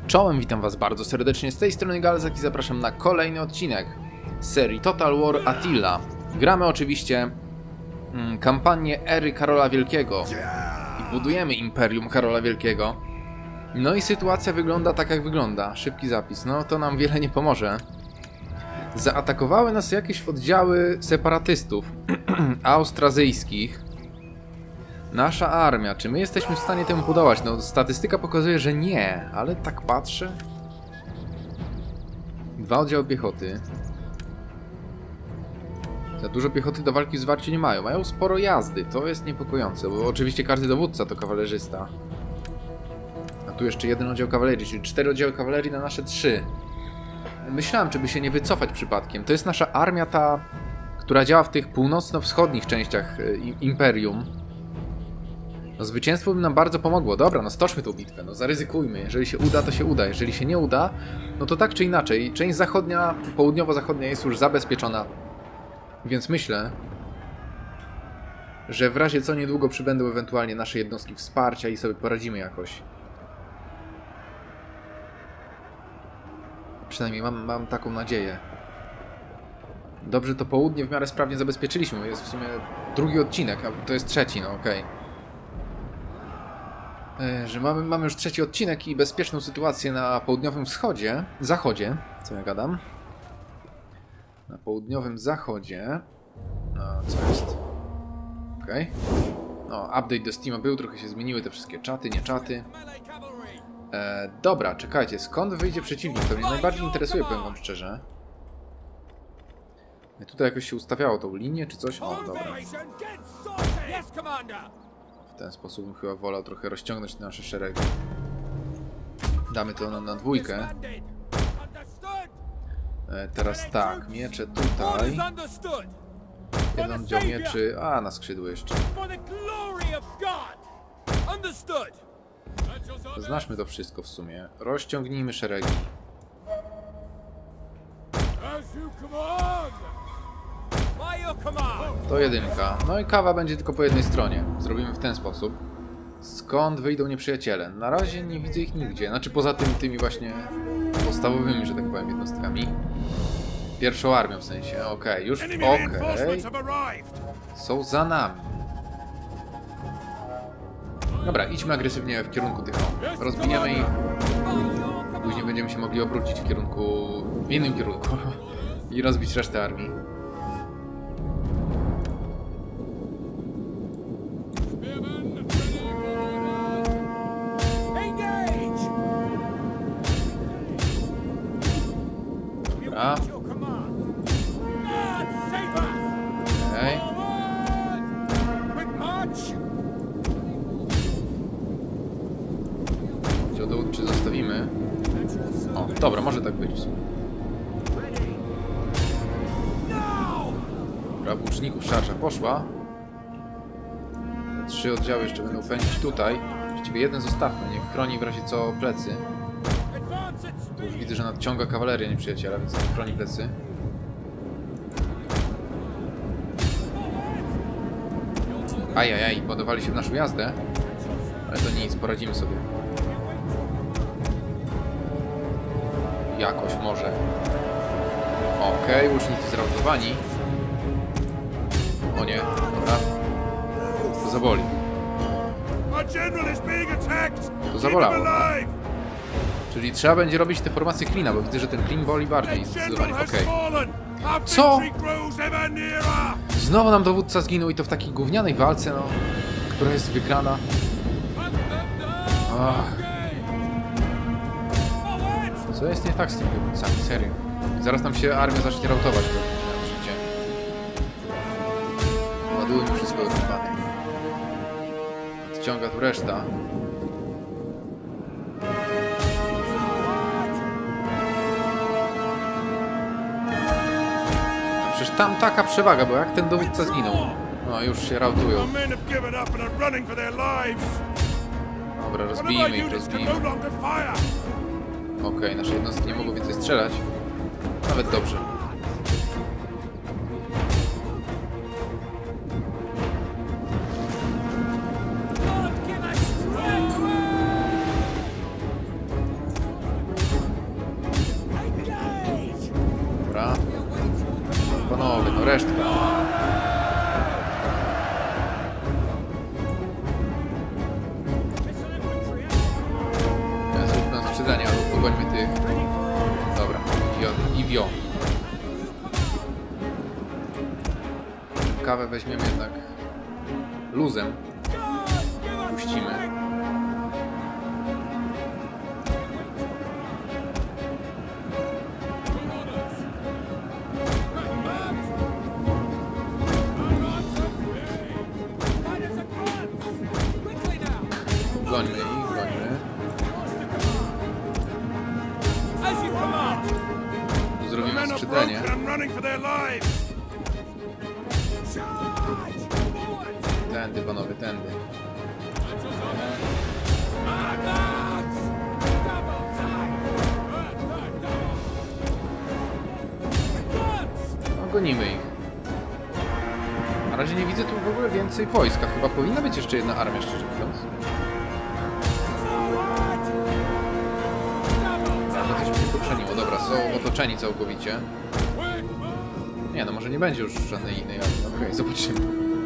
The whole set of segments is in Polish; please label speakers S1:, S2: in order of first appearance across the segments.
S1: Czołem, witam was bardzo serdecznie, z tej strony Galzak i zapraszam na kolejny odcinek z serii Total War Attila. Gramy oczywiście kampanię ery Karola Wielkiego i budujemy Imperium Karola Wielkiego. No i sytuacja wygląda tak jak wygląda. Szybki zapis, no to nam wiele nie pomoże. Zaatakowały nas jakieś oddziały separatystów austrazyjskich. Nasza armia, czy my jesteśmy w stanie temu podołać? No statystyka pokazuje, że nie, ale tak patrzę. 2 oddziały piechoty. Za dużo piechoty do walki w zwarciu nie mają. Mają sporo jazdy, to jest niepokojące, bo oczywiście każdy dowódca to kawalerzysta. A tu jeszcze 1 oddział kawalerii, czyli 4 oddziały kawalerii na nasze 3. Myślałem, czy by się nie wycofać przypadkiem. To jest nasza armia ta, która działa w tych północno-wschodnich częściach Imperium. No zwycięstwo by nam bardzo pomogło. Dobra, no stoczmy tą bitwę, no zaryzykujmy. Jeżeli się uda, to się uda. Jeżeli się nie uda, no to tak czy inaczej. Część zachodnia, południowo-zachodnia jest już zabezpieczona. Więc myślę, że w razie co niedługo przybędą ewentualnie nasze jednostki wsparcia i sobie poradzimy jakoś. Przynajmniej mam taką nadzieję. Dobrze, to południe w miarę sprawnie zabezpieczyliśmy. Jest w sumie drugi odcinek, a to jest trzeci, no okej. Że mamy już trzeci odcinek i bezpieczną sytuację na południowym zachodzie, co ja gadam? Na południowym zachodzie. No, co jest? Okej. No, update do Steama był, trochę się zmieniły te wszystkie czaty, nie czaty. Dobra, czekajcie, skąd wyjdzie przeciwnik? To mnie najbardziej interesuje, powiem wam szczerze. Tutaj jakoś się ustawiało tą linię, czy coś? O, dobra. W ten sposób bym chyba wolał trochę rozciągnąć nasze szeregi. Damy to na dwójkę. Teraz tak, miecze tutaj. Jeden oddział mieczy, a na skrzydło jeszcze. Znaczmy to wszystko w sumie. Rozciągnijmy szeregi. To 1. No i kawa będzie tylko po jednej stronie. Zrobimy w ten sposób. Skąd wyjdą nieprzyjaciele? Na razie nie widzę ich nigdzie. Znaczy poza tymi właśnie podstawowymi, że tak powiem, jednostkami. Pierwszą armią w sensie. Okej, już okej. Są za nami. Dobra, idźmy agresywnie w kierunku tych. Rozbijemy ich. Później będziemy się mogli obrócić w innym kierunku. I rozbić resztę armii. Dobra. Okej. Oddział dowódczy zostawimy. O, dobra, może tak być w sumie. Dobra, włóczników szarża poszła. 3 oddziały jeszcze będą pędzić tutaj. Właściwie 1 zostawmy, niech chroni w razie co plecy. Tu już widzę, że nadciąga kawaleria nieprzyjaciela, więc niech chroni plecy. Ajajaj, ładowali się w naszą jazdę. Ale to nic, poradzimy sobie. Jakoś może. Okej, łucznicy zrautowani. O nie, dobra. To zaboli. To zabolało. Czyli trzeba będzie robić te formacje klina, bo widzę, że ten klin boli bardziej zdecydowanie. Okej. Co? Znowu nam dowódca zginął i to w takiej gównianej walce, no, która jest wygrana. Co jest nie tak z tymi dowódcami? Serio. Zaraz nam się armia zacznie rautować. Życie. Ładujmy wszystko do kompanii. Odciąga tu reszta. Przecież tam taka przewaga, bo jak ten dowódca zginął. No już się rautują. Dobra, rozbijmy ich, rozbijmy. Okej, nasze jednostki nie mogą więcej strzelać. Nawet dobrze. resztka. Zróbmy skrzydlenie, albo pogońmy tych. Dobra, i wio. Kawę weźmiemy jednak luzem. Puścimy. Gońmy ich, gońmy. Zrobimy skrzydlenie. Tędy, panowie, tędy. No, gonimy ich. Na razie nie widzę tu w ogóle więcej wojska. Chyba powinna być jeszcze jedna armia, szczerze mówiąc. Coś mi się poprzeniło. Dobra, są otoczeni całkowicie. Nie, no może nie będzie już żadnej innej armii. Okej, zobaczymy.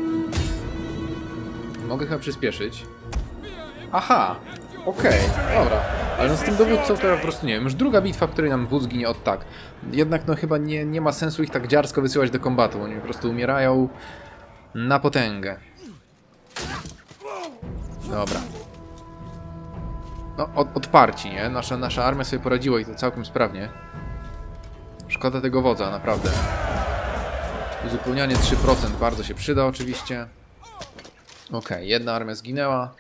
S1: Mogę chyba przyspieszyć. Aha! Okej, dobra. Ale no z tym dowódcą to ja po prostu nie wiem. Już druga bitwa, w której nam wódz ginie od tak. Jednak no chyba nie ma sensu ich tak dziarsko wysyłać do kombatu. Oni po prostu umierają na potęgę. Dobra. No, odparci, nie? Nasza armia sobie poradziła i to całkiem sprawnie. Szkoda tego wodza, naprawdę. Uzupełnianie 3% bardzo się przyda oczywiście. Okej, jedna armia zginęła.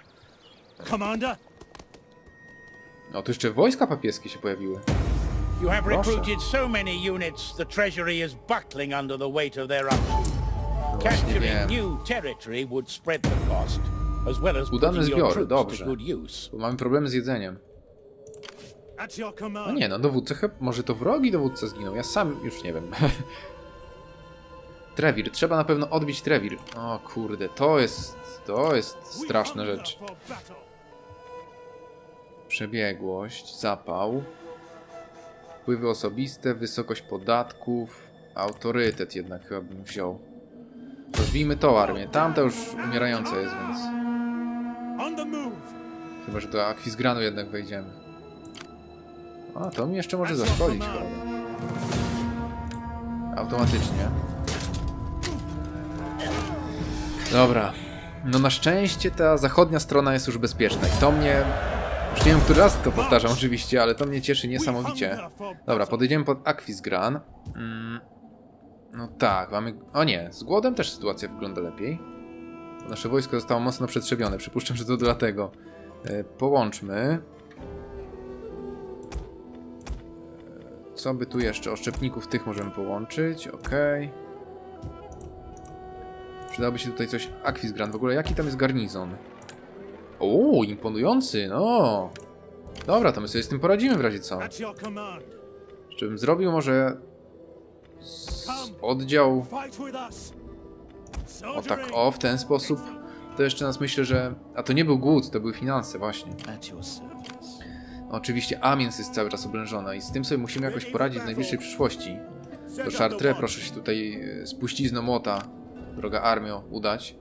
S1: No to jeszcze wojska papieskie się pojawiły.
S2: You have recruited so many units, the treasury is buckling under the weight of their arms. Capturing new territory would spread the cost, as well as
S1: udane zbiory,
S2: to
S1: dobrze.
S2: good use.
S1: Bo mamy problemy z jedzeniem. No nie, no dowódca chyba... Może to wrogi dowódca zginął, ja sam już nie wiem. Trewir, trzeba na pewno odbić Trewir. O kurde, to jest straszna rzecz. Przebiegłość, zapał. Wpływy osobiste, wysokość podatków. Autorytet jednak chyba bym wziął. Rozbijmy tą armię. Tamta już umierająca jest, więc... Chyba, że do Akwizgranu jednak wejdziemy. A, to mi jeszcze może zaszkodzić, prawda? Automatycznie. Dobra. No na szczęście ta zachodnia strona jest już bezpieczna i to mnie... Już nie wiem, który raz to powtarzam oczywiście, ale to mnie cieszy niesamowicie. Dobra, podejdziemy pod Akwizgran. No tak, mamy... O nie, z głodem też sytuacja wygląda lepiej. Nasze wojsko zostało mocno przetrzebione, przypuszczam, że to dlatego. Połączmy. Co by tu jeszcze? Oszczepników tych możemy połączyć, okej. Przydałoby się tutaj coś... Akwizgran, w ogóle jaki tam jest garnizon? O, imponujący, no. Dobra, to my sobie z tym poradzimy w razie co. Jeszcze bym zrobił może... oddział... O tak, o, w ten sposób. To jeszcze nas myślę, że... A to nie był głód, to były finanse właśnie. Oczywiście Amiens jest cały czas oblężona i z tym sobie musimy jakoś poradzić w najbliższej przyszłości. Do Chartres proszę się tutaj spuścizną młota, droga armio, udać.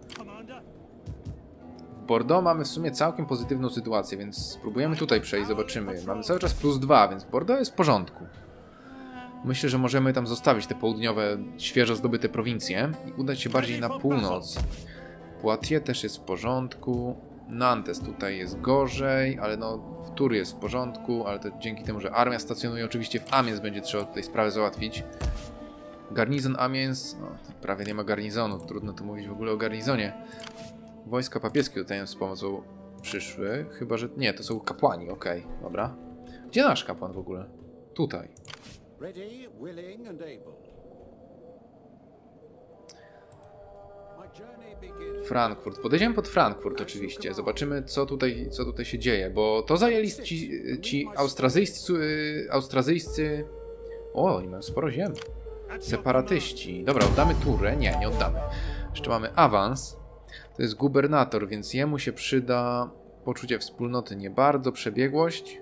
S1: W Bordeaux mamy w sumie całkiem pozytywną sytuację, więc spróbujemy tutaj przejść, zobaczymy. Mamy cały czas +2, więc w Bordeaux jest w porządku. Myślę, że możemy tam zostawić te południowe, świeżo zdobyte prowincje i udać się bardziej na północ. Poitiers też jest w porządku. Nantes tutaj jest gorzej, ale no w Tours jest w porządku, ale to dzięki temu, że armia stacjonuje oczywiście w Amiens, będzie trzeba tutaj sprawę załatwić. Garnizon Amiens, no prawie nie ma garnizonu, trudno tu mówić w ogóle o garnizonie. Wojska papieskie tutaj z pomocą przyszły, chyba że... Nie, to są kapłani, okej, dobra. Gdzie nasz kapłan w ogóle? Tutaj. Frankfurt. Podejdziemy pod Frankfurt oczywiście. Zobaczymy co tutaj się dzieje, bo to zajęli ci austrazyjscy... O, oni mają sporo ziem. Separatyści. Dobra, oddamy Turę. Nie oddamy. Jeszcze mamy awans. To jest gubernator, więc jemu się przyda poczucie wspólnoty nie bardzo, przebiegłość.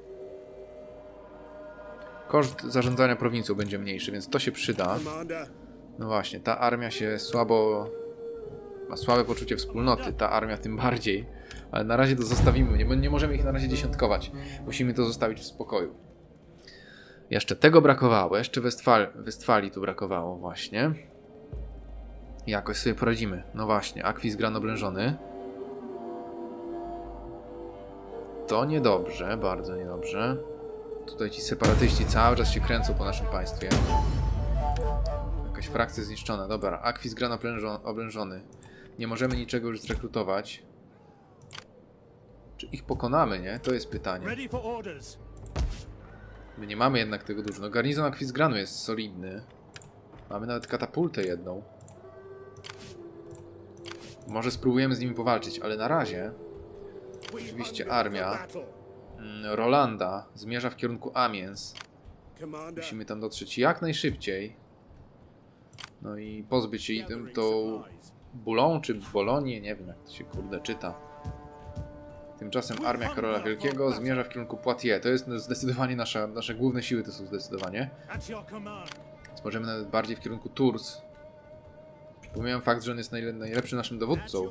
S1: Koszt zarządzania prowincją będzie mniejszy, więc to się przyda. No właśnie, ta armia się słabo... ma słabe poczucie wspólnoty, ta armia tym bardziej. Ale na razie to zostawimy, nie możemy ich na razie dziesiątkować. Musimy to zostawić w spokoju. Jeszcze tego brakowało, jeszcze Westfalii tu brakowało właśnie. Jakoś sobie poradzimy. No właśnie, Aquisgrán oblężony. To niedobrze, bardzo niedobrze. Tutaj ci separatyści cały czas się kręcą po naszym państwie. Jakaś frakcja zniszczona. Dobra, Aquisgrán oblężony. Nie możemy niczego już zrekrutować. Czy ich pokonamy, nie? To jest pytanie. My nie mamy jednak tego dużo. No garnizon Aquisgranu jest solidny. Mamy nawet katapultę jedną. Może spróbujemy z nimi powalczyć, ale na razie... Oczywiście armia Rolanda zmierza w kierunku Amiens. Musimy tam dotrzeć jak najszybciej. No i pozbyć się tą Bulą czy Bolonię, nie wiem jak to się kurde czyta. Tymczasem armia Karola Wielkiego zmierza w kierunku Poitiers. To jest zdecydowanie nasze główne siły, to są zdecydowanie. Więc możemy nawet bardziej w kierunku Tours. Pomijam fakt, że on jest najlepszym naszym dowódcą.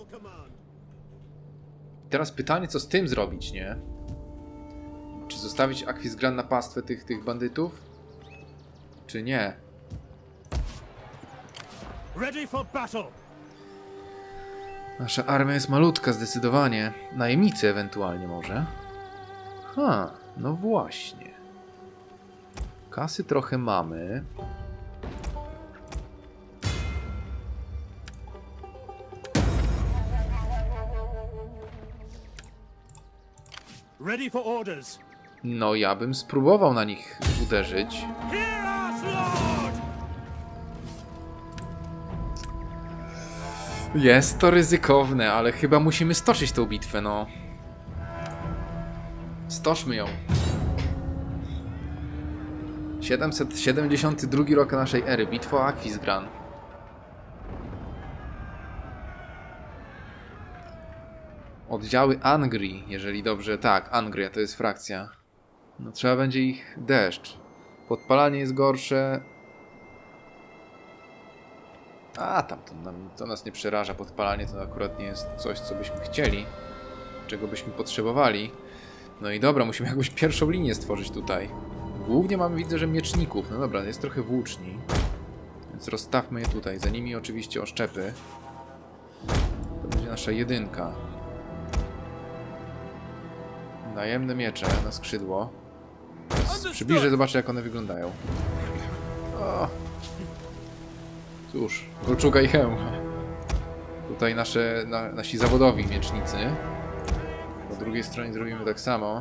S1: Teraz pytanie, co z tym zrobić, nie? Czy zostawić Aquisgrán na pastwę tych bandytów? Czy nie? Nasza armia jest malutka, zdecydowanie. Najemnicy ewentualnie może. No właśnie. Kasy trochę mamy. No ja bym spróbował na nich uderzyć. Jest to ryzykowne, ale chyba musimy stoczyć tą bitwę, no. Stoczmy ją. 772 rok naszej ery. Bitwa o Aquisgrán. Oddziały Angrii, jeżeli dobrze... Tak, Angria to jest frakcja. No trzeba będzie ich deszcz. Podpalanie jest gorsze. To nas nie przeraża. Podpalanie to akurat nie jest coś, co byśmy chcieli. Czego byśmy potrzebowali. No i dobra, musimy jakąś pierwszą linię stworzyć tutaj. Głównie mamy, widzę, że mieczników. No dobra, jest trochę włóczni. Więc rozstawmy je tutaj. Za nimi oczywiście oszczepy. To będzie nasza jedynka. Najemne miecze na skrzydło. Przybliżę, zobaczę jak one wyglądają. O. Cóż, kolczuga i hełm. Tutaj nasi zawodowi miecznicy. Po drugiej stronie zrobimy tak samo.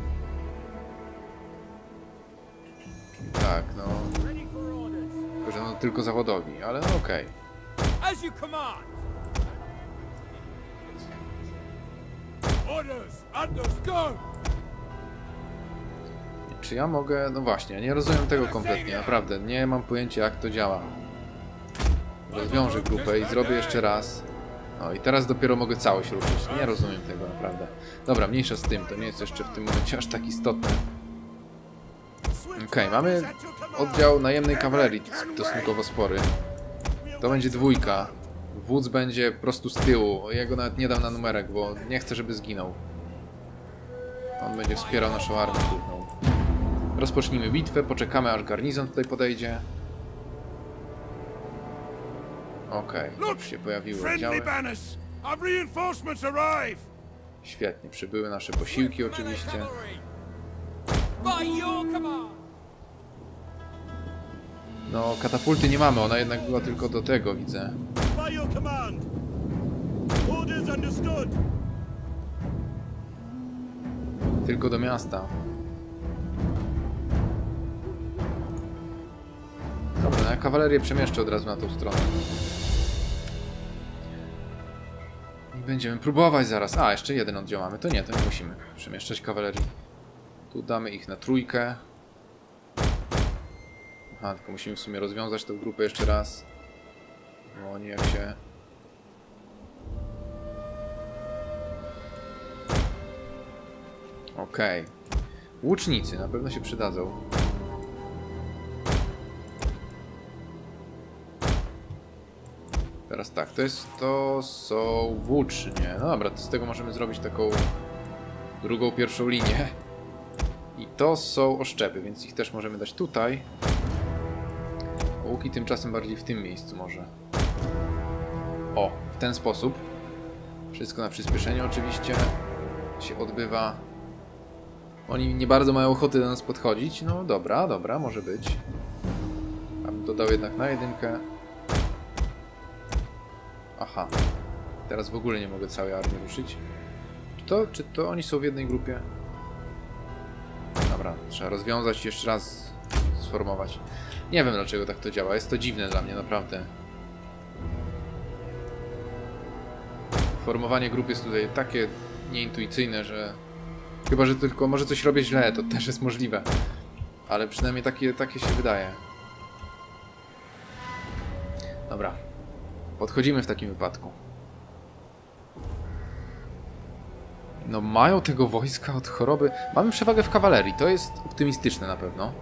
S1: Czyli tak, no... Tylko, że no tylko zawodowi, ale no okej. Czy ja mogę... No właśnie, nie rozumiem tego kompletnie, naprawdę. Nie mam pojęcia jak to działa. Rozwiążę grupę i zrobię jeszcze raz. No i teraz dopiero mogę całość ruszyć. Nie rozumiem tego naprawdę. Dobra, mniejsza z tym, to nie jest jeszcze w tym momencie aż tak istotne. Okej, mamy oddział najemnej kawalerii stosunkowo spory. To będzie dwójka. Wódz będzie po prostu z tyłu. Ja go nawet nie dam na numerek, bo nie chcę, żeby zginął. On będzie wspierał naszą armię główną. Rozpocznijmy bitwę, poczekamy aż garnizon tutaj podejdzie. Okej, już się pojawiły oddziały. Świetnie, przybyły nasze posiłki oczywiście. No, katapulty nie mamy, ona jednak była tylko do tego, widzę. Tylko do miasta. Dobra, ja kawalerię przemieszczę od razu na tą stronę. I będziemy próbować zaraz. A, jeszcze jeden oddział mamy. To nie musimy przemieszczać kawalerii. Tu damy ich na trójkę. Aha, tylko musimy w sumie rozwiązać tę grupę jeszcze raz. Bo oni jak się... Okej. Łucznicy na pewno się przydadzą. Teraz tak, to są włócznie. No dobra, to z tego możemy zrobić taką drugą, pierwszą linię. I to są oszczepy, więc ich też możemy dać tutaj. Łuki tymczasem bardziej w tym miejscu może. O, w ten sposób. Wszystko na przyspieszenie oczywiście się odbywa. Oni nie bardzo mają ochoty do nas podchodzić. No dobra, dobra, może być. Abym dodał jednak na jedynkę. Aha. Teraz w ogóle nie mogę całej armii ruszyć. Czy to oni są w jednej grupie? Dobra, trzeba rozwiązać i jeszcze raz sformować. Nie wiem dlaczego tak to działa. Jest to dziwne dla mnie, naprawdę. Formowanie grup jest tutaj takie nieintuicyjne, że... Chyba, że tylko może coś robię źle, to też jest możliwe. Ale przynajmniej takie się wydaje. Dobra. Podchodzimy w takim wypadku. No mają tego wojska od choroby. Mamy przewagę w kawalerii, to jest optymistyczne na pewno.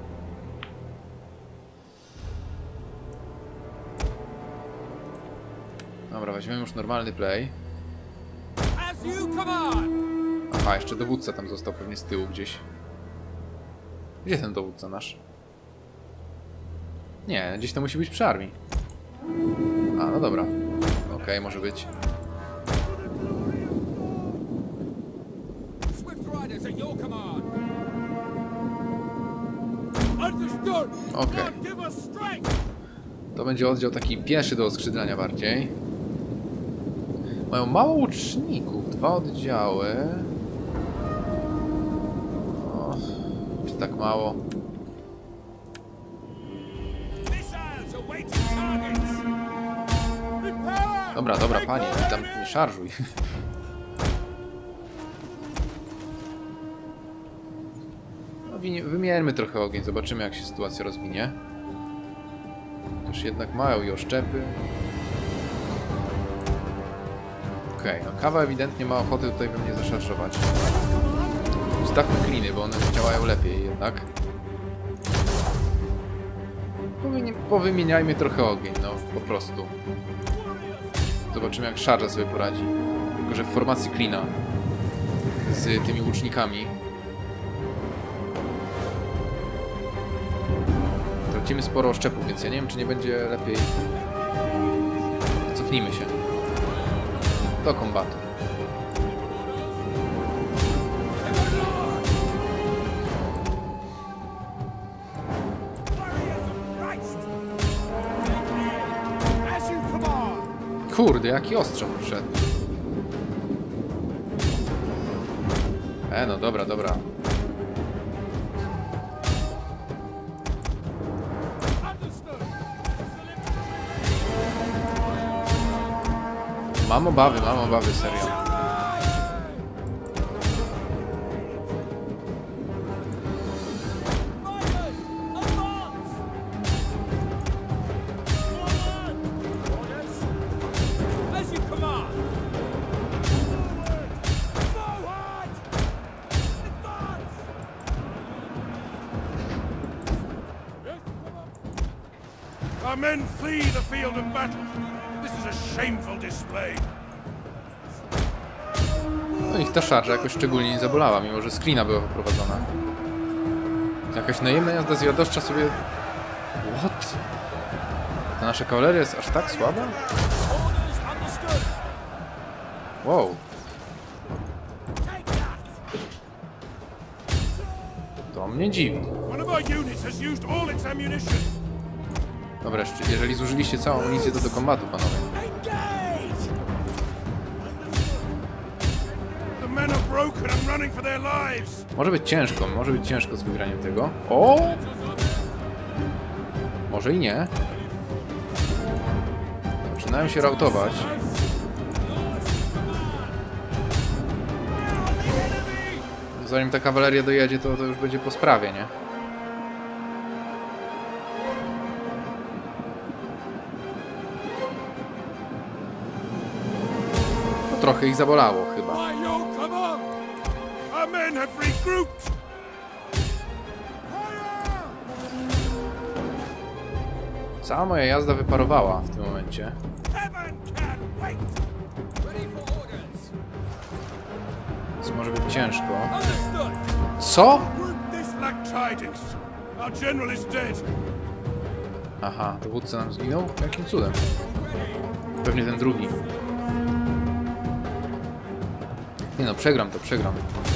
S1: Dobra, weźmiemy już normalny play. Aha, jeszcze dowódca tam został pewnie z tyłu gdzieś. Gdzie ten dowódca nasz? Nie, gdzieś to musi być przy armii. A, no dobra. Okej, może być. Okej. To będzie oddział taki pieszy do oskrzydlania bardziej. Mają mało łuczników. 2 oddziały. O, czy tak mało? Dobra, dobra, panie, tam nie szarżuj. No, wymiermy trochę ogień, zobaczymy jak się sytuacja rozwinie. Też jednak mają i oszczepy. Okej, no kawa ewidentnie ma ochotę tutaj we mnie zaszarżować. Ustawmy kliny, bo one działają lepiej jednak. Powymieniajmy trochę ogień, no po prostu. Zobaczymy jak szarża sobie poradzi. Tylko że w formacji klina z tymi łucznikami. Tracimy sporo oszczepów, więc ja nie wiem czy nie będzie lepiej. Cofnijmy się do kombatu. Kurde, jaki ostrzał wszedł. No dobra, dobra. Mam obawy, serio.
S3: Our men flee the field of battle. This is a shameful display.
S1: No ich ta szarża jakoś szczególnie nie zabolała, mimo że screena była wyprowadzona. Jakaś najemna jazda zwiadowcza sobie... What? Ta nasza kawaleria jest aż tak słaba? Wow. To mnie dziwi. Dobra, jeżeli zużyliście całą amunicję, to do kombatu, panowie. Może być ciężko z wygraniem tego. O! Może i nie. Zaczynają się rautować. Zanim ta kawaleria dojedzie, to już będzie po sprawie, nie? Trochę ich zabolało chyba. Cała moja jazda wyparowała w tym momencie. Więc może być ciężko. Co? Aha, dowódca nam zginął? Jakim cudem? Pewnie ten drugi. Nie no, przegram to, przegram.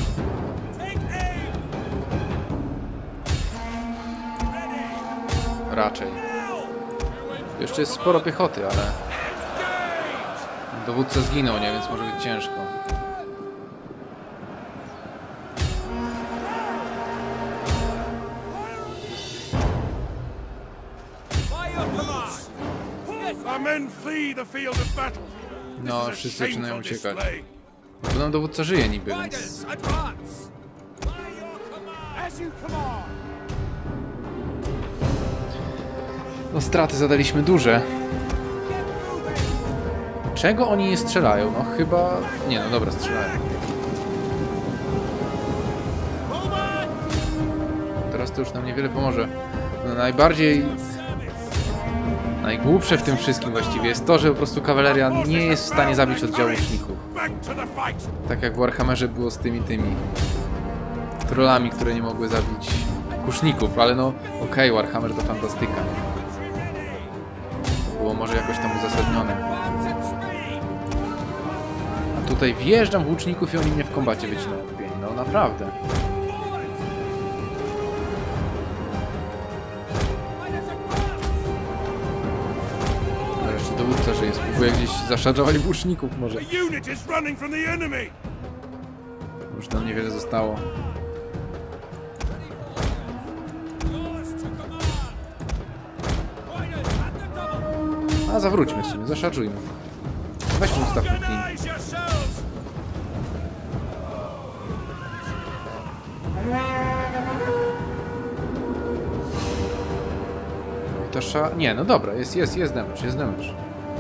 S1: Raczej. Jeszcze jest sporo piechoty, ale... Dowódca zginął, nie? Więc może być ciężko. No, wszyscy zaczynają uciekać. Bo nam dowódca żyje niby, więc... No, straty zadaliśmy duże. Czego oni nie strzelają? No chyba... Nie, no dobra, strzelają. Teraz to już nam niewiele pomoże. No, najgłupsze w tym wszystkim właściwie jest to, że po prostu kawaleria nie jest w stanie zabić oddziału łuczników. Tak jak w Warhammerze było z tymi trollami, które nie mogły zabić kuszników, ale no okej, Warhammer to fantastyka. Było może jakoś tam uzasadnione. A tutaj wjeżdżam w łuczników i oni mnie w kombacie wycinają w pień. No naprawdę. Dowódca, że jest. Próbuję gdzieś zaszarżować łuczników może. Już tam niewiele zostało. A zawróćmy w sumie, zaszarżujmy. Weźmy ustawmy klin. Nie, no dobra, jest damage,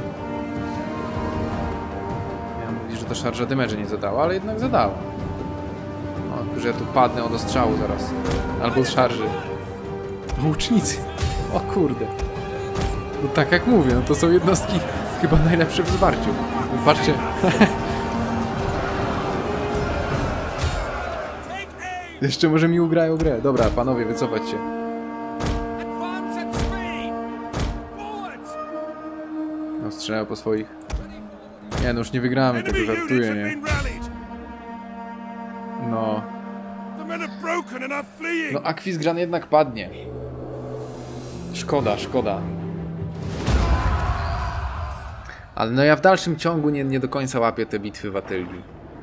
S1: Miałem mówić, że ta szarża damage nie zadała, ale jednak zadała. O, że ja tu padnę od ostrzału zaraz. Albo od szarży. Łucznicy. O kurde. No tak jak mówię, no to są jednostki chyba najlepsze w zwarciu. No, patrzcie. Jeszcze może mi ugrają grę. Dobra, panowie, wycofać się. No, strzelają po swoich. Nie, no już nie wygramy, tego żartuję, nie? No. No, Aquisgrán jednak padnie. Szkoda, szkoda. Ale no ja w dalszym ciągu nie do końca łapię te bitwy w Atylii.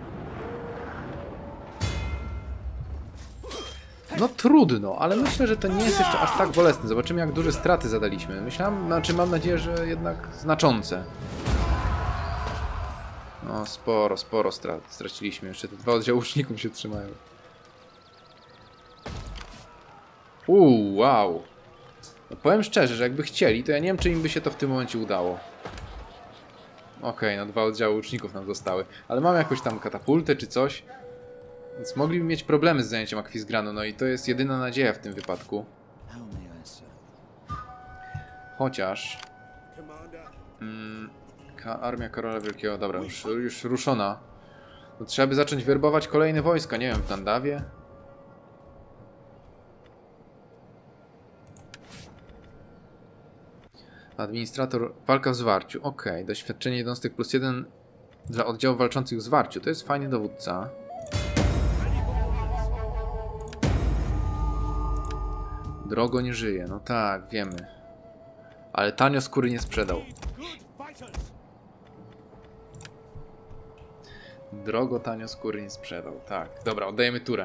S1: No trudno, ale myślę, że to nie jest jeszcze aż tak bolesne. Zobaczymy, jak duże straty zadaliśmy. Mam nadzieję, że jednak znaczące. No sporo strat straciliśmy. Jeszcze te 2 oddziały łuczników się trzymają. Wow. No, powiem szczerze, że jakby chcieli, to ja nie wiem, czy im by się to w tym momencie udało. Okej, no 2 oddziały łuczników nam zostały. Ale mam jakąś tam katapultę czy coś. Więc mogliby mieć problemy z zajęciem Aquisgranu, no i to jest jedyna nadzieja w tym wypadku. Chociaż... Armia Karola Wielkiego, dobra, już ruszona. To trzeba by zacząć werbować kolejne wojska, nie wiem, w Nandawie? Administrator, walka w zwarciu, okej, doświadczenie jednostek +1 dla oddziałów walczących w zwarciu, to jest fajny dowódca. Drogo nie żyje, no tak, wiemy. Ale tanio skóry nie sprzedał. Drogo tanio skóry nie sprzedał, tak. Dobra, oddajemy turę.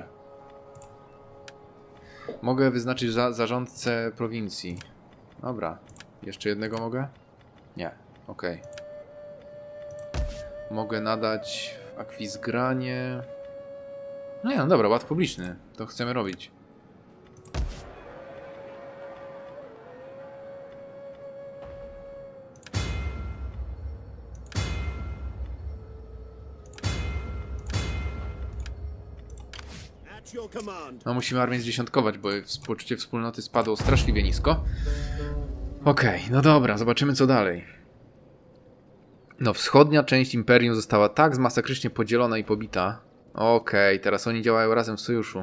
S1: Mogę wyznaczyć zarządcę prowincji. Dobra. Jeszcze jednego mogę? Nie, okej. Mogę nadać w Aquisgranie... No nie, no dobra, ład publiczny. To chcemy robić. No musimy armię zdziesiątkować, bo poczucie wspólnoty spadło straszliwie nisko. Okej, no dobra, zobaczymy co dalej. No, wschodnia część Imperium została tak zmasakrycznie podzielona i pobita. Okej, teraz oni działają razem w sojuszu.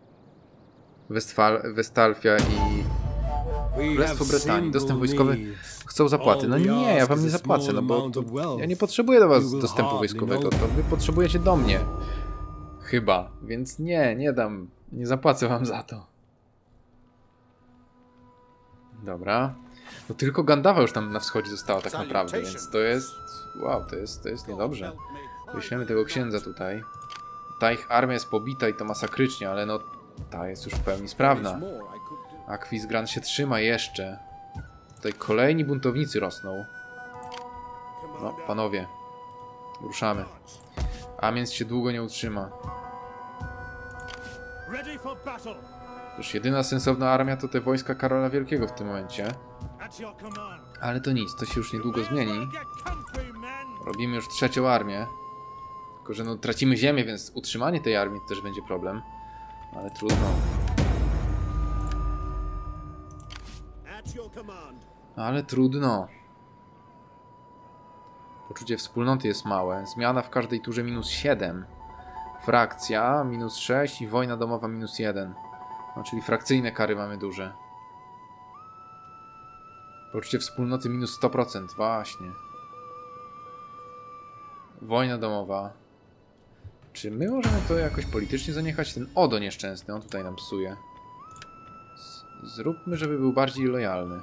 S1: Westfalfia i Królestwo Brytanii. Dostęp wojskowy. Chcą zapłaty. No nie, ja wam nie zapłacę, no bo ja nie potrzebuję do was dostępu wojskowego. To wy potrzebujecie do mnie. Chyba. Więc nie dam. Nie zapłacę wam za to. Dobra. No tylko Gandawa już tam na wschodzie została tak naprawdę, więc to jest... Wow, to jest niedobrze. Wyślemy tego księdza tutaj. Ta ich armia jest pobita i to masakrycznie, ale no ta jest już w pełni sprawna. Aquisgrán się trzyma jeszcze. Tutaj kolejni buntownicy rosną. No, panowie. Ruszamy. Amiens się długo nie utrzyma. Już jedyna sensowna armia to te wojska Karola Wielkiego w tym momencie. Ale to nic, to się już niedługo zmieni. Robimy już trzecią armię. Tylko że no tracimy ziemię, więc utrzymanie tej armii to też będzie problem. Ale trudno. Ale trudno. Poczucie wspólnoty jest małe. Zmiana w każdej turze -7. Frakcja -6 i wojna domowa -1. No, czyli frakcyjne kary mamy duże. Poczucie wspólnoty -100%. Właśnie. Wojna domowa. Czy my możemy to jakoś politycznie zaniechać? Ten Odo nieszczęsny, on tutaj nam psuje. Zróbmy, żeby był bardziej lojalny.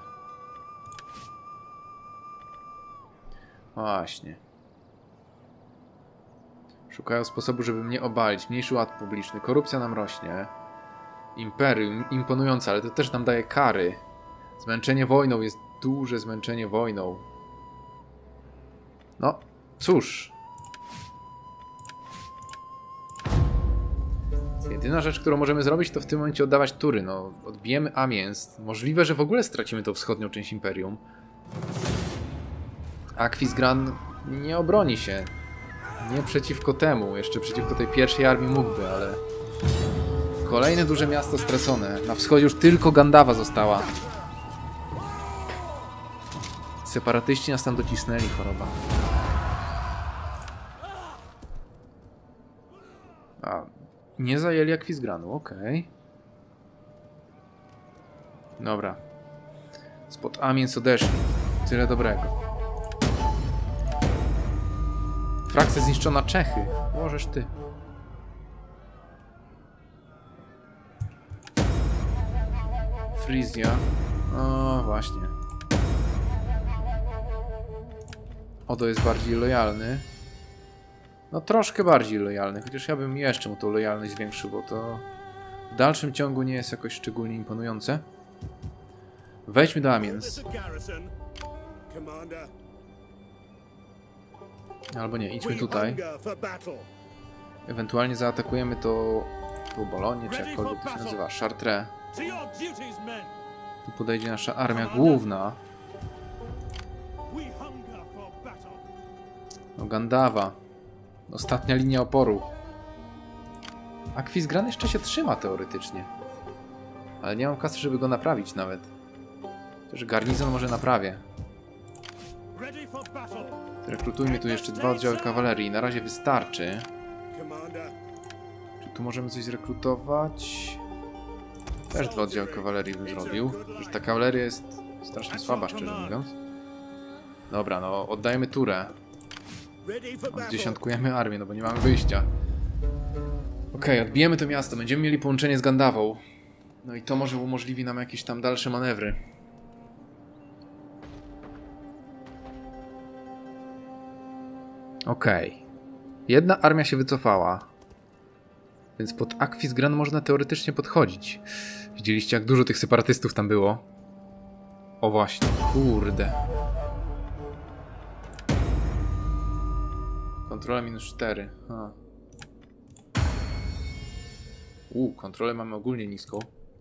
S1: Właśnie. Szukają sposobu, żeby mnie obalić. Mniejszy ład publiczny. Korupcja nam rośnie. Imperium. Imponujące, ale to też nam daje kary. Zmęczenie wojną. Jest duże zmęczenie wojną. No, cóż. Jedyna rzecz, którą możemy zrobić, to w tym momencie oddawać tury. No, odbijemy Amiens. Możliwe, że w ogóle stracimy tą wschodnią część Imperium. Aquisgrán nie obroni się. Nie przeciwko temu. Jeszcze przeciwko tej pierwszej armii mógłby, ale... Kolejne duże miasto stracone. Na wschodzie już tylko Gandawa została. Separatyści nas tam docisnęli, choroba. A, nie zajęli Aquisgranu, okej. Dobra. Spod Amiens odeszli. Tyle dobrego. Frakcja zniszczona Czechy. Możesz ty. Fryzja. O, właśnie. Odo jest bardziej lojalny. No troszkę bardziej lojalny, chociaż ja bym jeszcze mu tą lojalność zwiększył, bo to w dalszym ciągu nie jest jakoś szczególnie imponujące. Wejdźmy do Amiens. Albo nie, idźmy tutaj. Ewentualnie zaatakujemy to Bolonię, czy jakkolwiek to się nazywa, Chartres. Tu podejdzie nasza armia główna. No Gandawa. Ostatnia linia oporu. Aquisgrán jeszcze się trzyma teoretycznie. Ale nie mam kasy, żeby go naprawić nawet. Też garnizon może naprawię. Rekrutujmy tu jeszcze 2 oddziały kawalerii. Na razie wystarczy. Czy tu możemy coś zrekrutować? Też 2 oddziały kawalerii bym zrobił. Już ta kawaleria jest strasznie słaba, szczerze mówiąc. Dobra, no oddajemy turę. Oddziesiątkujemy armię, no bo nie mamy wyjścia. Okej, odbijemy to miasto. Będziemy mieli połączenie z Gandawą. No i to może umożliwi nam jakieś tam dalsze manewry. Okej. Jedna armia się wycofała. Więc pod Aquisgrán można teoretycznie podchodzić. Widzieliście, jak dużo tych separatystów tam było? O właśnie, kurde. Kontrola -4. Kontrolę mamy ogólnie niską.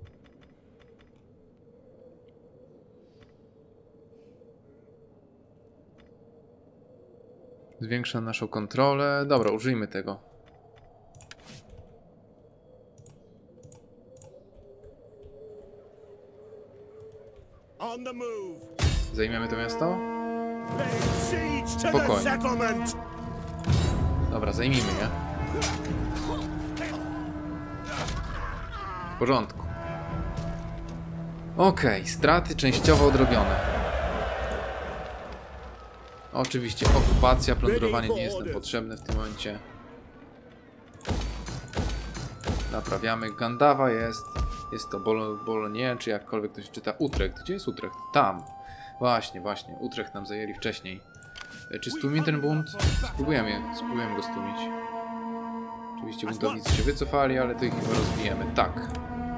S1: Zwiększa naszą kontrolę. Dobra, użyjmy tego. Zajmiemy to miasto? Spokojnie. Dobra, zajmijmy je. W porządku. Okej, straty częściowo odrobione. Oczywiście okupacja, plądrowanie nie jest nam potrzebne w tym momencie. Naprawiamy. Gandawa jest. Jest to Bolonie, czy jakkolwiek to się czyta. Utrecht. Gdzie jest Utrecht? Tam. Właśnie. Utrecht nam zajęli wcześniej. Czy stłumimy ten bunt? Spróbujemy go stłumić. Oczywiście buntownicy się wycofali, ale to ich chyba rozbijemy. Tak.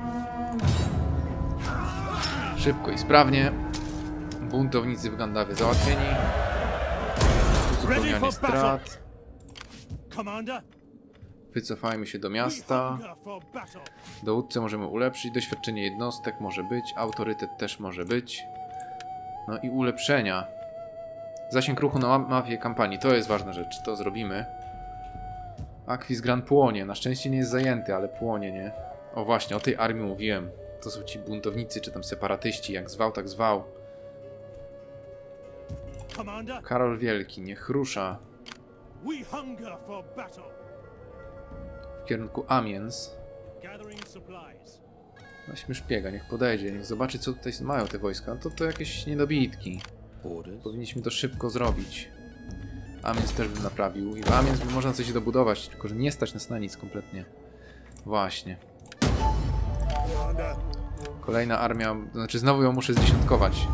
S1: Szybko i sprawnie. Buntownicy w Gandawie załatwieni. Uzupełnianie strat. Wycofajmy się do miasta. Dowódcę możemy ulepszyć. Doświadczenie jednostek może być. Autorytet też może być. No i ulepszenia. Zasięg ruchu na mapie kampanii. To jest ważna rzecz. To zrobimy. Aquisgrán płonie. Na szczęście nie jest zajęty, ale płonie, nie? O właśnie, o tej armii mówiłem. To są ci buntownicy, czy tam separatyści. Jak zwał, tak zwał. Karol Wielki. Niech rusza. W kierunku Amiens. Weźmy szpiega, niech podejdzie, niech zobaczy, co tutaj mają te wojska. No to jakieś niedobitki. Powinniśmy to szybko zrobić. Amiens też bym naprawił. I w Amiens by można coś dobudować, tylko że nie stać nas na nic kompletnie. Właśnie. Kolejna armia, znaczy znowu ją muszę zdziesiątkować.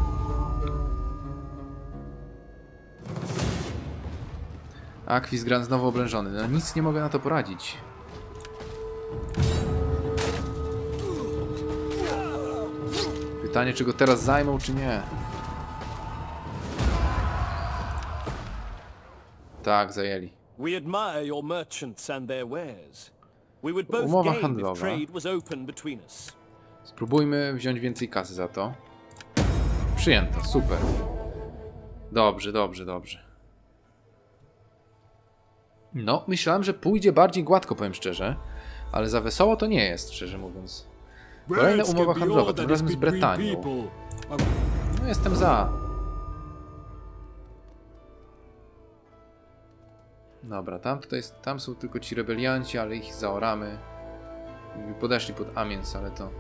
S1: Aquisgrán znowu oblężony. No nic nie mogę na to poradzić. Pytanie, czy go teraz zajmą, czy nie. Tak, zajęli. Umowa handlowa. Spróbujmy wziąć więcej kasy za to. Przyjęto, super. Dobrze. No, myślałem, że pójdzie bardziej gładko, powiem szczerze. Ale za wesoło to nie jest, szczerze mówiąc. Kolejna umowa handlowa, tym razem z Bretanią. No, jestem za. Dobra, tam są tylko ci rebelianci, ale ich zaoramy. Podeszli pod Amiens, ale to...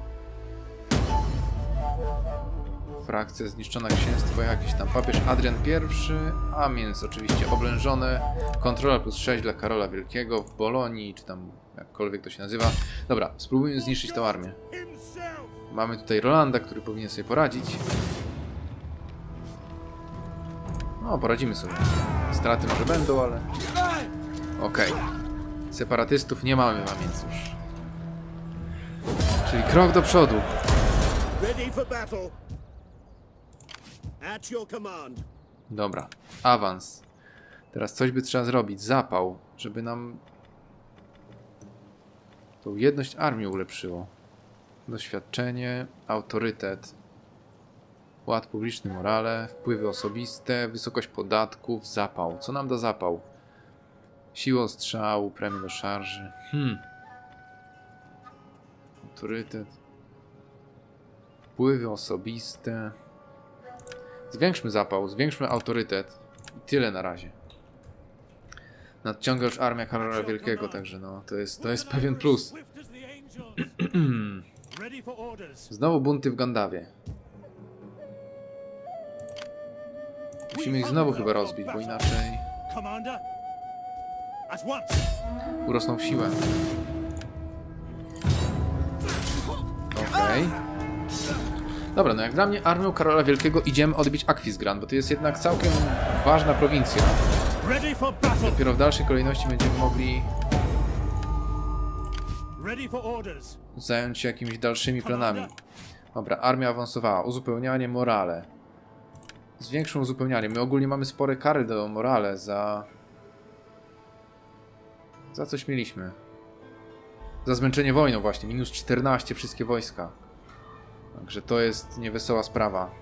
S1: Frakcja zniszczona, księstwo jakieś tam. Papież Adrian I, Amiens oczywiście oblężone. Kontrola +6 dla Karola Wielkiego w Bolonii, czy tam jakkolwiek to się nazywa. Dobra, spróbujmy zniszczyć tę armię. Mamy tutaj Rolanda, który powinien sobie poradzić. No, poradzimy sobie. Straty może będą, ale... Okej. Separatystów nie mamy w Amiens już. Czyli krok do przodu. Dobra, awans. Teraz coś by trzeba zrobić. Zapał, żeby nam tą jedność armii ulepszyło. Doświadczenie, autorytet, ład publiczny, morale, wpływy osobiste, wysokość podatków, zapał. Co nam da zapał? Siła ostrzału, premie do szarży. Autorytet. Wpływy osobiste. Zwiększmy zapał, zwiększmy autorytet. I tyle na razie. Nadciąga już armia Karola Wielkiego, także no, to jest pewien plus. Znowu bunty w Gandawie. Musimy ich znowu chyba rozbić, bo inaczej... urosną w siłę. Okej. Dobra, no jak dla mnie armią Karola Wielkiego idziemy odbić Aquisgrán, bo to jest jednak całkiem ważna prowincja. Dopiero w dalszej kolejności będziemy mogli zająć się jakimiś dalszymi planami. Dobra, armia awansowała. Uzupełnianie morale. Zwiększmy uzupełnianie. My ogólnie mamy spore kary do morale za coś mieliśmy. Za zmęczenie wojną właśnie. Minus 14 wszystkie wojska. Także to jest niewesoła sprawa.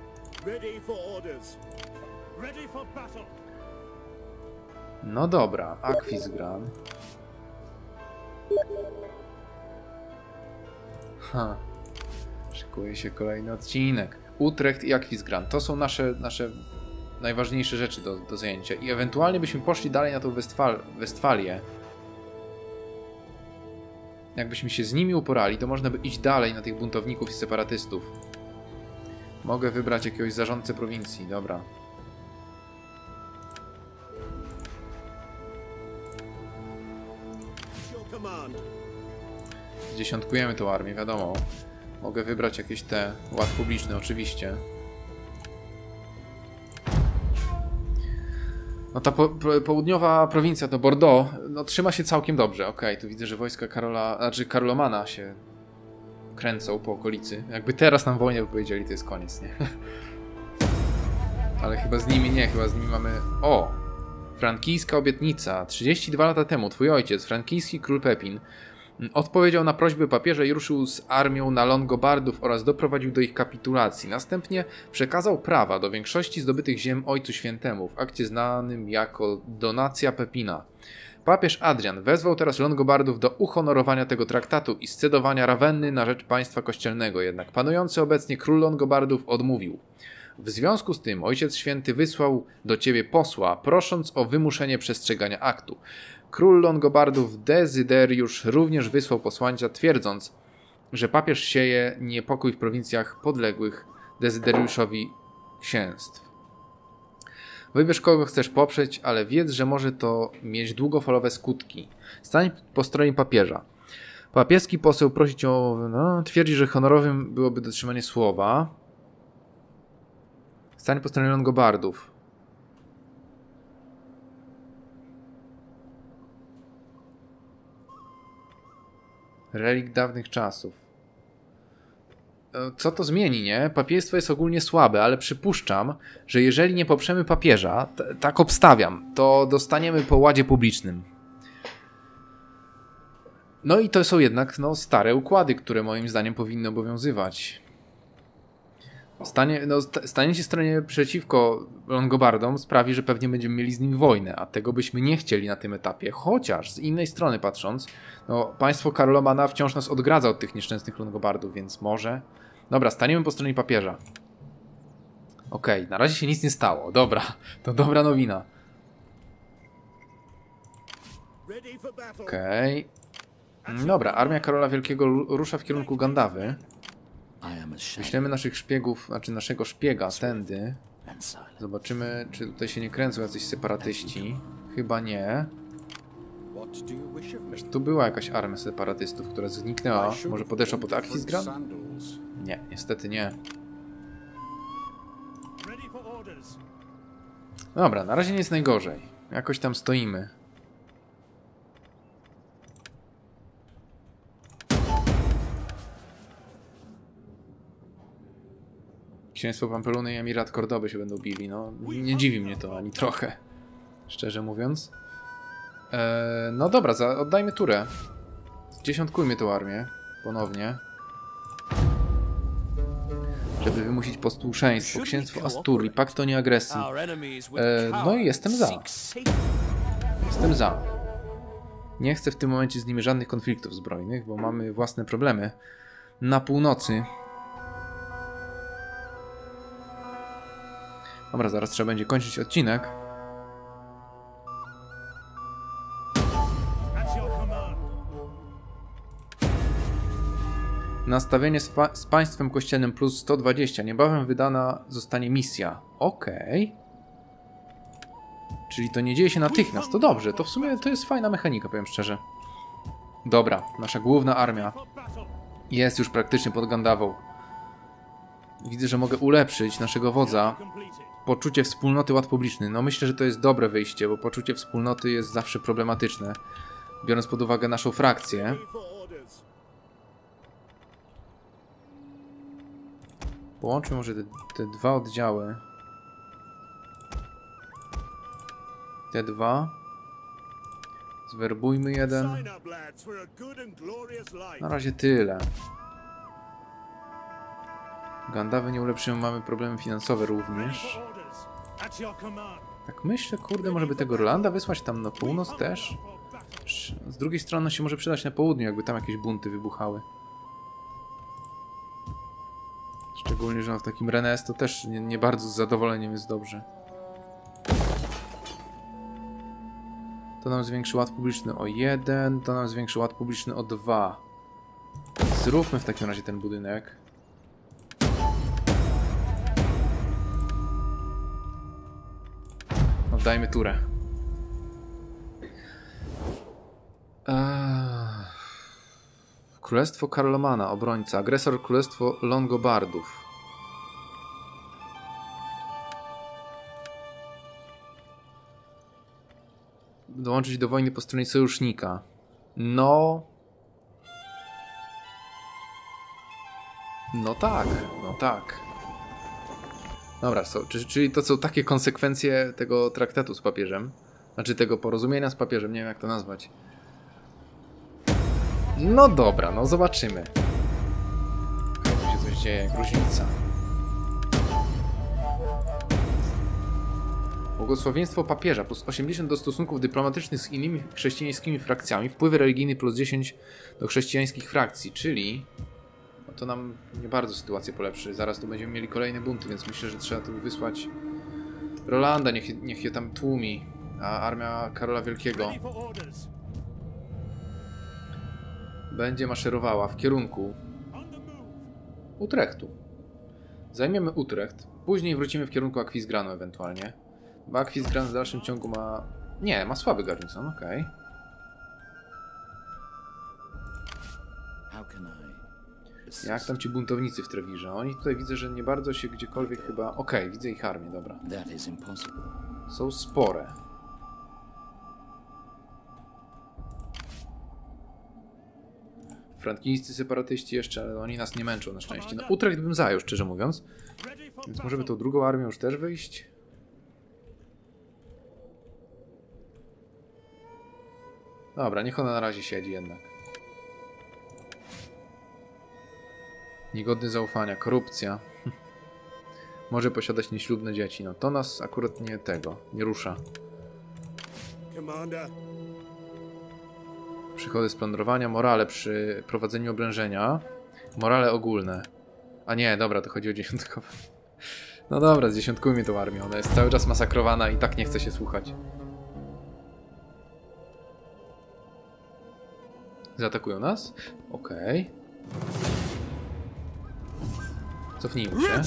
S1: No dobra, Aquisgrán. Szykuje się kolejny odcinek. Utrecht i Aquisgrán. To są nasze najważniejsze rzeczy do zajęcia. I ewentualnie byśmy poszli dalej na tą Westfalię. Jakbyśmy się z nimi uporali, to można by iść dalej na tych buntowników i separatystów. Mogę wybrać jakiegoś zarządcę prowincji, dobra. Zdziesiątkujemy tą armię, wiadomo. Mogę wybrać jakieś te ład publiczny, oczywiście. No ta południowa prowincja to Bordeaux, no trzyma się całkiem dobrze. Okej, tu widzę, że wojska Karolomana się kręcą po okolicy. Jakby teraz nam wojnę powiedzieli, to jest koniec, nie? Ale chyba z nimi nie, chyba z nimi mamy... O! Frankijska obietnica. 32 lata temu twój ojciec, frankijski król Pepin, odpowiedział na prośbę papieża i ruszył z armią na Longobardów oraz doprowadził do ich kapitulacji. Następnie przekazał prawa do większości zdobytych ziem Ojcu Świętemu w akcie znanym jako Donacja Pepina. Papież Adrian wezwał teraz Longobardów do uhonorowania tego traktatu i scedowania Rawenny na rzecz państwa kościelnego, jednak panujący obecnie król Longobardów odmówił. W związku z tym Ojciec Święty wysłał do ciebie posła, prosząc o wymuszenie przestrzegania aktu. Król Longobardów Dezyderiusz również wysłał posłańca, twierdząc, że papież sieje niepokój w prowincjach podległych Dezyderiuszowi księstw. Wybierz, kogo chcesz poprzeć, ale wiedz, że może to mieć długofalowe skutki. Stań po stronie papieża. Papieski poseł prosić o... twierdzi, że honorowym byłoby dotrzymanie słowa. Stań po stronie Longobardów. Relikt dawnych czasów. Co to zmieni, nie? Papieństwo jest ogólnie słabe, ale przypuszczam, że jeżeli nie poprzemy papieża, tak obstawiam, to dostaniemy po ładzie publicznym. No i to są jednak stare układy, które moim zdaniem powinny obowiązywać. Staniecie stronie przeciwko Longobardom sprawi, że pewnie będziemy mieli z nim wojnę, a tego byśmy nie chcieli na tym etapie. Chociaż z innej strony patrząc, państwo Karolomana wciąż nas odgradza od tych nieszczęsnych Longobardów, więc może... Dobra, staniemy po stronie papieża. Okej, na razie się nic nie stało. Dobra, to dobra nowina. Okej. Dobra, armia Karola Wielkiego rusza w kierunku Gandawy. Wyślemy naszych szpiegów, znaczy naszego szpiega tędy. Zobaczymy, czy tutaj się nie kręcą jacyś separatyści. Chyba nie. Wiesz, tu była jakaś armia separatystów, która zniknęła. Może podeszła pod Akhisgrad? Nie, niestety nie. Dobra, na razie nie jest najgorzej. Jakoś tam stoimy. Księstwo Pampeluny i Emirat Kordoby się będą bili. No, nie dziwi mnie to ani trochę. Szczerze mówiąc. No dobra, oddajmy turę. Zdziesiątkujmy tą armię. Ponownie. Żeby wymusić posłuszeństwo. Księstwo Asturii, pakt o nieagresji. No i jestem za. Jestem za. Nie chcę w tym momencie z nimi żadnych konfliktów zbrojnych, bo mamy własne problemy. Na północy. Dobra, zaraz trzeba będzie kończyć odcinek. Nastawienie z państwem kościelnym plus 120. Niebawem wydana zostanie misja. Okej. Czyli to nie dzieje się natychmiast. To dobrze. To w sumie to jest fajna mechanika, powiem szczerze. Dobra, nasza główna armia jest już praktycznie pod Gandawą. Widzę, że mogę ulepszyć naszego wodza. Poczucie wspólnoty, ład publiczny. No myślę, że to jest dobre wyjście, bo poczucie wspólnoty jest zawsze problematyczne. Biorąc pod uwagę naszą frakcję. Połączmy może te dwa oddziały. Te dwa. Zwerbujmy jeden. Na razie tyle. Gandawy nie ulepszymy, mamy problemy finansowe również. Tak myślę, kurde, może by tego Rolanda wysłać tam na północ też? Z drugiej strony się może przydać na południu, jakby tam jakieś bunty wybuchały. Szczególnie, że w takim Rennes to też nie bardzo z zadowoleniem jest dobrze. To nam zwiększy ład publiczny o 1, to nam zwiększy ład publiczny o 2. Zróbmy w takim razie ten budynek. Oddajmy turę. Królestwo Karlomana, obrońca. Agresor Królestwo Longobardów. Dołączyć do wojny po stronie sojusznika. No... No tak, no tak. Dobra, czyli to są takie konsekwencje tego traktatu z papieżem. Znaczy tego porozumienia z papieżem, nie wiem jak to nazwać. No dobra, no zobaczymy. Tu się coś dzieje, gruźlica. Błogosławieństwo papieża plus 80 do stosunków dyplomatycznych z innymi chrześcijańskimi frakcjami. Wpływy religijny plus 10 do chrześcijańskich frakcji, czyli... No to nam nie bardzo sytuację polepszy. Zaraz tu będziemy mieli kolejne bunty, więc myślę, że trzeba tu wysłać Rolanda, niech je tam tłumi. A armia Karola Wielkiego będzie maszerowała w kierunku Utrechtu. Zajmiemy Utrecht, później wrócimy w kierunku Aquisgranu ewentualnie. Bo Aquisgran w dalszym ciągu ma... Nie, ma słaby garnizon, okej. Jak tam ci buntownicy w Trewirze? Oni tutaj widzę, że nie bardzo się gdziekolwiek chyba... Okej, widzę ich armię, dobra. Są spore. Frankijscy separatyści jeszcze, ale oni nas nie męczą na szczęście. No Utrecht bym zajął, szczerze mówiąc. Więc możemy tą drugą armią już też wyjść. Dobra, niech ona na razie siedzi jednak. Niegodny zaufania, korupcja. Może posiadać nieślubne dzieci. No to nas akurat nie rusza. Przychody z plądrowania, morale przy prowadzeniu oblężenia. Morale ogólne. A nie, dobra, to chodzi o dziesiątkowe. No dobra, zdziesiątkujmy tą armię. Ona jest cały czas masakrowana i tak nie chce się słuchać. Zaatakują nas? Okej. Cofnijmy się.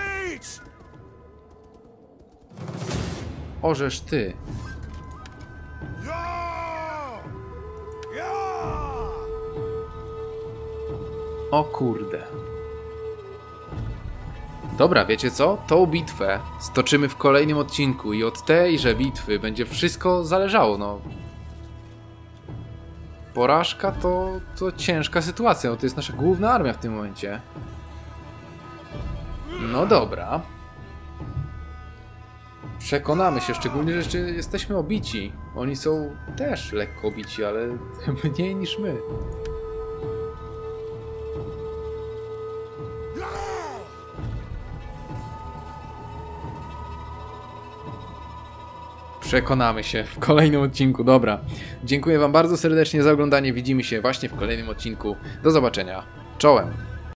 S1: Orzesz ty. O kurde. Dobra, wiecie co? Tą bitwę stoczymy w kolejnym odcinku i od tejże bitwy będzie wszystko zależało, no. Porażka to ciężka sytuacja, no to jest nasza główna armia w tym momencie. No dobra. Przekonamy się, szczególnie, że jeszcze jesteśmy obici. Oni są też lekko obici, ale mniej niż my. Przekonamy się w kolejnym odcinku. Dobra. Dziękuję wam bardzo serdecznie za oglądanie. Widzimy się właśnie w kolejnym odcinku. Do zobaczenia. Czołem.